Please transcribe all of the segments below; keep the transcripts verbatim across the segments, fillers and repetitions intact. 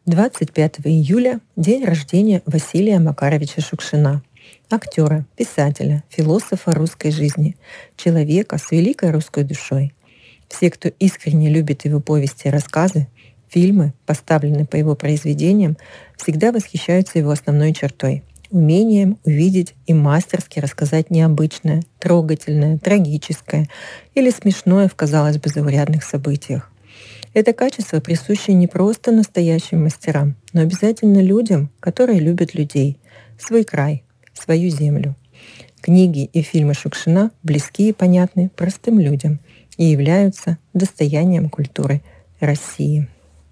двадцать пятого июля – день рождения Василия Макаровича Шукшина, актера, писателя, философа русской жизни, человека с великой русской душой. Все, кто искренне любит его повести и рассказы, фильмы, поставленные по его произведениям, всегда восхищаются его основной чертой — умением увидеть и мастерски рассказать необычное, трогательное, трагическое или смешное в, казалось бы, заурядных событиях. Это качество присуще не просто настоящим мастерам, но обязательно людям, которые любят людей, свой край, свою землю. Книги и фильмы Шукшина близки и понятны простым людям и являются достоянием культуры России.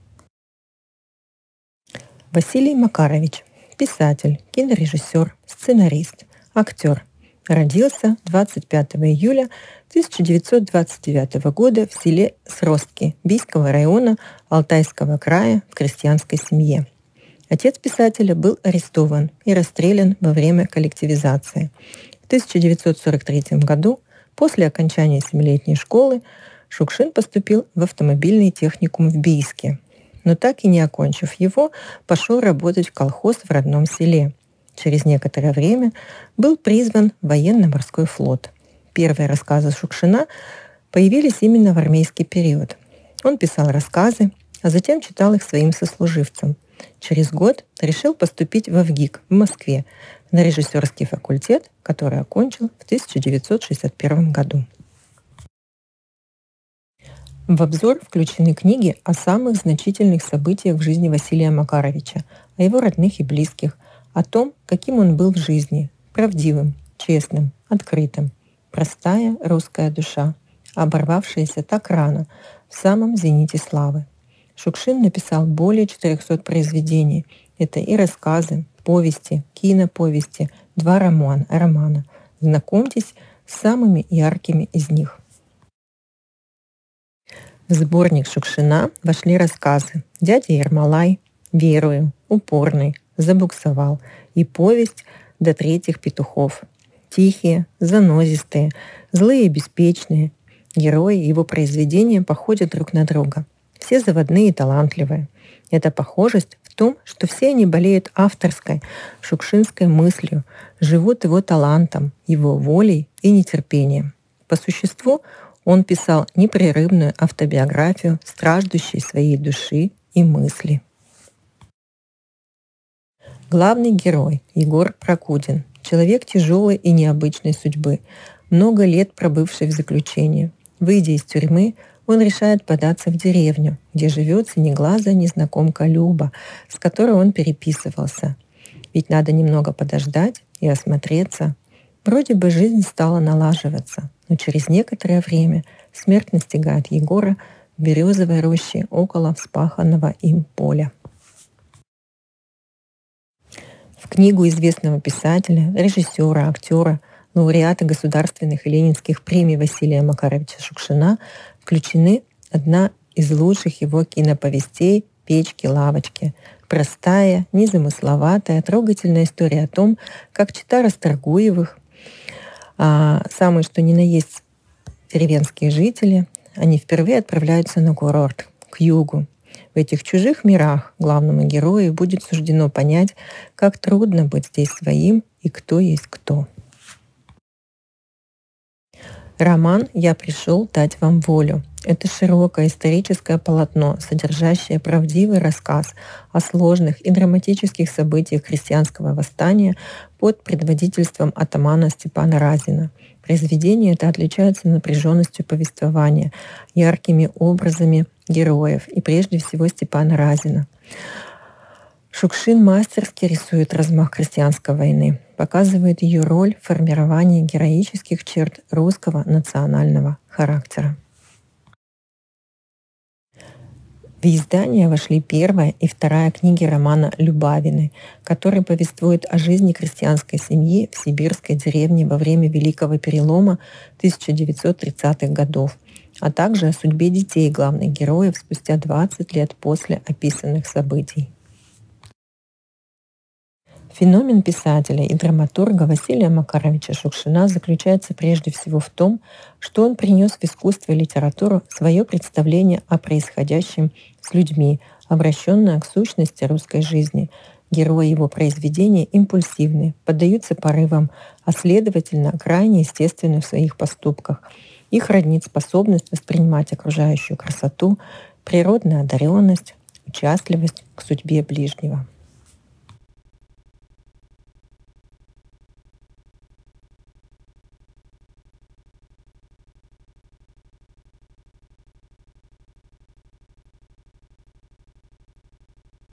Василий Макарович – писатель, кинорежиссер, сценарист, актер. Родился двадцать пятого июля тысяча девятьсот двадцать девятого года в селе Сростки Бийского района Алтайского края в крестьянской семье. Отец писателя был арестован и расстрелян во время коллективизации. В тысяча девятьсот сорок третьем году, после окончания семилетней школы, Шукшин поступил в автомобильный техникум в Бийске. Но так и не окончив его, пошел работать в колхоз в родном селе. Через некоторое время был призван в военно-морской флот. Первые рассказы Шукшина появились именно в армейский период. Он писал рассказы, а затем читал их своим сослуживцам. Через год решил поступить в ВГИК в Москве на режиссерский факультет, который окончил в тысяча девятьсот шестьдесят первом году. В обзор включены книги о самых значительных событиях в жизни Василия Макаровича, о его родных и близких, о том, каким он был в жизни, правдивым, честным, открытым. Простая русская душа, оборвавшаяся так рано, в самом зените славы. Шукшин написал более четырехсот произведений. Это и рассказы, повести, киноповести, два романа. романа. Знакомьтесь с самыми яркими из них. В сборник Шукшина вошли рассказы «Дядя Ермолай», «Верую», «Упорный», «Забуксовал» и повесть «До третьих петухов». Тихие, занозистые, злые и беспечные. Герои его произведения походят друг на друга. Все заводные и талантливые. Эта похожесть в том, что все они болеют авторской, шукшинской мыслью, живут его талантом, его волей и нетерпением. По существу он писал непрерывную автобиографию страждущей своей души и мысли. Главный герой Егор Прокудин, человек тяжелой и необычной судьбы, много лет пробывший в заключении. Выйдя из тюрьмы, он решает податься в деревню, где живет синеглазая незнакомка Люба, с которой он переписывался. Ведь надо немного подождать и осмотреться. Вроде бы жизнь стала налаживаться, но через некоторое время смерть настигает Егора в березовой роще около вспаханного им поля. В книгу известного писателя, режиссера, актера, лауреата государственных и ленинских премий Василия Макаровича Шукшина включены одна из лучших его киноповестей «Печки-лавочки». Простая, незамысловатая, трогательная история о том, как чета Расторгуевых, а самые что ни на есть деревенские жители, они впервые отправляются на курорт, к югу. В этих чужих мирах главному герою будет суждено понять, как трудно быть здесь своим и кто есть кто. Роман «Я пришел дать вам волю». Это широкое историческое полотно, содержащее правдивый рассказ о сложных и драматических событиях крестьянского восстания под предводительством атамана Степана Разина. Произведение это отличается напряженностью повествования, яркими образами героев и прежде всего Степана Разина. Шукшин мастерски рисует размах крестьянской войны, показывает ее роль в формировании героических черт русского национального характера. В издание вошли первая и вторая книги романа Любавины, который повествует о жизни крестьянской семьи в сибирской деревне во время Великого перелома тысяча девятьсот тридцатых годов, а также о судьбе детей главных героев спустя двадцать лет после описанных событий. Феномен писателя и драматурга Василия Макаровича Шукшина заключается прежде всего в том, что он принес в искусство и литературу свое представление о происходящем с людьми, обращенное к сущности русской жизни. Герои его произведения импульсивны, поддаются порывам, а следовательно, крайне естественны в своих поступках. Их роднит способность воспринимать окружающую красоту, природная одаренность, участливость к судьбе ближнего.